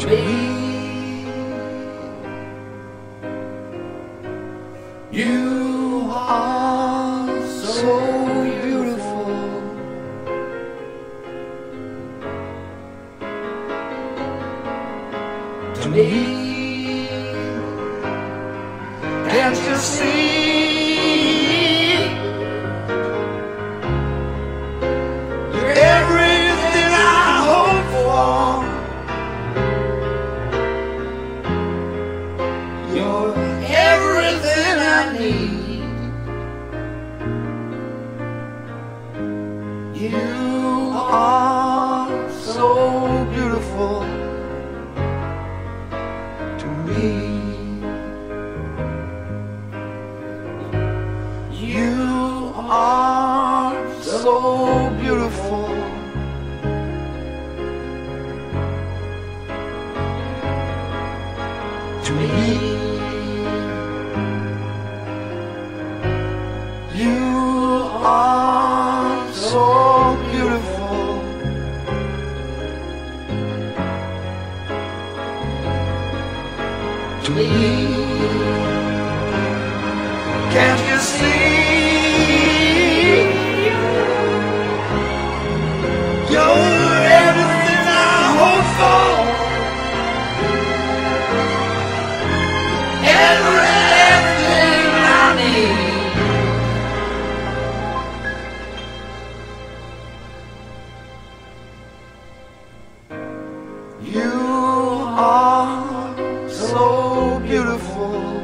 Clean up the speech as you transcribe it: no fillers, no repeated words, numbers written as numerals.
to me. You are so beautiful to me. Can't you see? You're everything I hope for. You're everything I need. You are so beautiful to me. You are so beautiful to me. You are so beautiful to me. Can't you see? You're everything I hope for. Everything I need. You are so beautiful